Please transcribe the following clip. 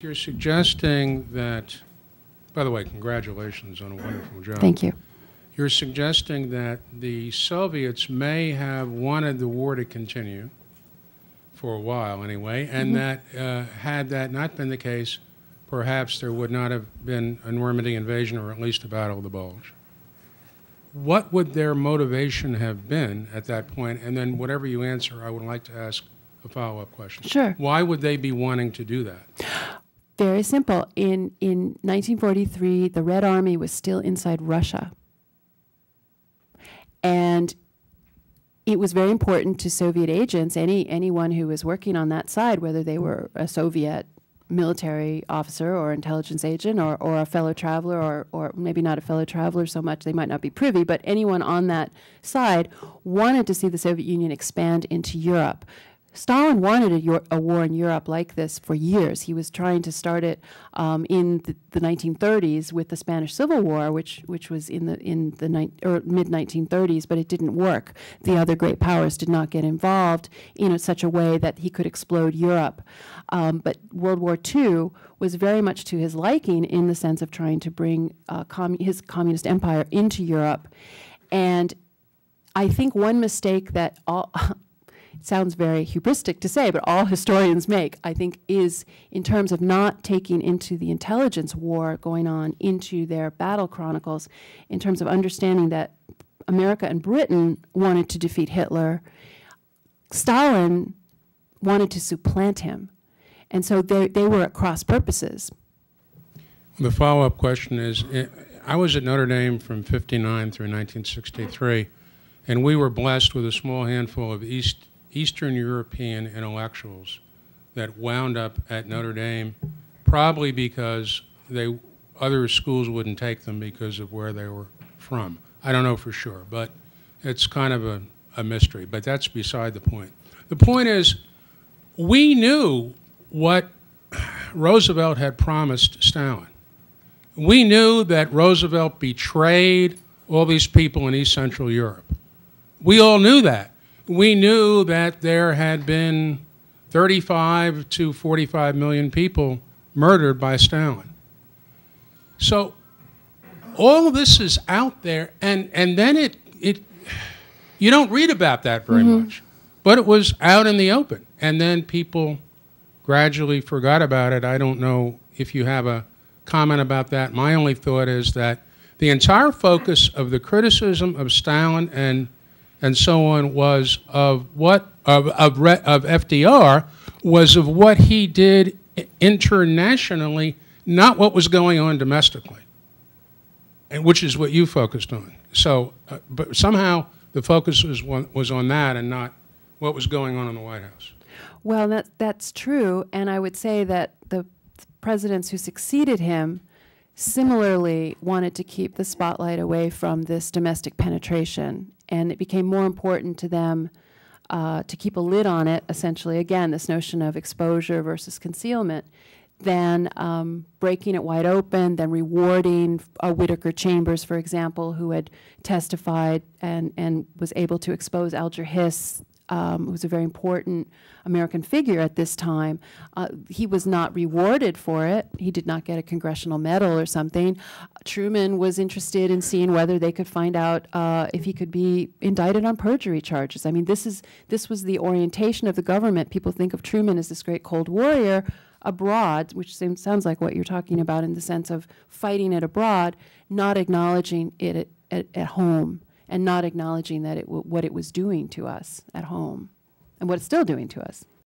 You're suggesting that, by the way, congratulations on a wonderful job. Thank you. You're suggesting that the Soviets may have wanted the war to continue for a while anyway, and that had that not been the case, perhaps there would not have been a Normandy invasion or at least a Battle of the Bulge. What would their motivation have been at that point? And then whatever you answer, I would like to ask a follow-up question. Sure. Why would they be wanting to do that? Very simple. In 1943, the Red Army was still inside Russia. And it was very important to Soviet agents, anyone who was working on that side, whether they were a Soviet military officer or intelligence agent or a fellow traveler or maybe not a fellow traveler so much, they might not be privy, but anyone on that side wanted to see the Soviet Union expand into Europe. Stalin wanted a war in Europe like this for years. He was trying to start it in the 1930s with the Spanish Civil War, which was in the mid-1930s, but it didn't work. The other great powers did not get involved in such a way that he could explode Europe. But World War II was very much to his liking in the sense of trying to bring his communist empire into Europe. And I think one mistake that it sounds very hubristic to say, but all historians make, I think, is in terms of not taking into the intelligence war going on into their battle chronicles, in terms of understanding that America and Britain wanted to defeat Hitler. Stalin wanted to supplant him. And so they were at cross purposes. The follow-up question is, I was at Notre Dame from '59 through 1963, and we were blessed with a small handful of Eastern European intellectuals that wound up at Notre Dame, probably because other schools wouldn't take them because of where they were from. I don't know for sure, but it's kind of a mystery, but that's beside the point. The point is, we knew what Roosevelt had promised Stalin. We knew that Roosevelt betrayed all these people in East Central Europe. We all knew that. We knew that there had been 35 to 45 million people murdered by Stalin. So all of this is out there, and then you don't read about that very much, but it was out in the open, and then people gradually forgot about it. I don't know if you have a comment about that. My only thought is that the entire focus of the criticism of Stalin and so on was of FDR was of what he did internationally, not what was going on domestically, and which is what you focused on. So, but somehow the focus was on that and not what was going on in the White House. Well, that's true, and I would say that the presidents who succeeded him similarly wanted to keep the spotlight away from this domestic penetration, and it became more important to them to keep a lid on it, essentially, again, this notion of exposure versus concealment, than breaking it wide open, than rewarding Whittaker Chambers, for example, who had testified and was able to expose Alger Hiss, who was a very important American figure at this time. He was not rewarded for it. He did not get a congressional medal or something. Truman was interested in seeing whether they could find out if he could be indicted on perjury charges. I mean, this was the orientation of the government. People think of Truman as this great Cold Warrior abroad, which sounds like what you're talking about in the sense of fighting it abroad, not acknowledging it at home, and not acknowledging that what it was doing to us at home and what it's still doing to us.